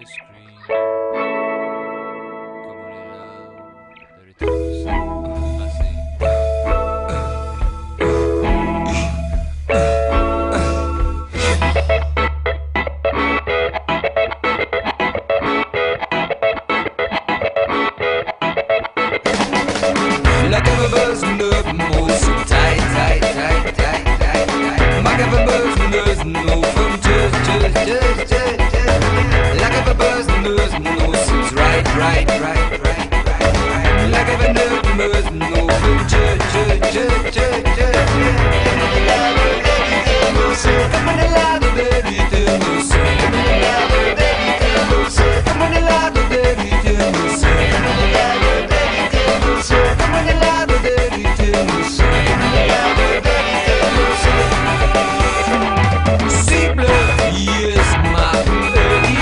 ice cream. Come on helado, Doritos, así. Like a buzzing up, move so tight, tight, tight, tight, tight, tight. Like a buzzing, move from just. Like a buzzing, move seems right, right, right, right, right. Like a buzzing, move from just. Come on, helado, Doritos. Come on, helado, Doritos. Come on, helado, Doritos. Come on, helado, Doritos. Come on, helado, Doritos. Cible, yes, ma petite.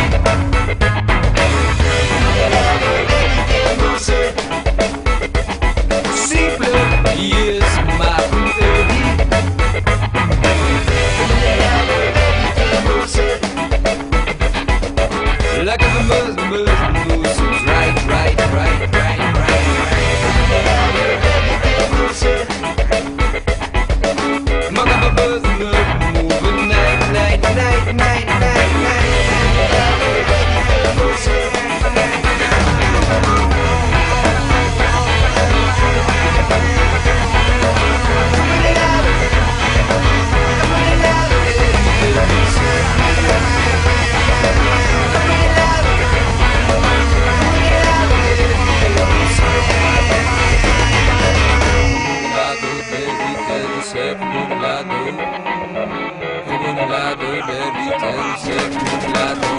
Cible, yes, ma petite. Like a buzz, right, right, right, right, right. Mother buzz, moving night, night, night, night, night, Como un helado, Doritos, como un helado.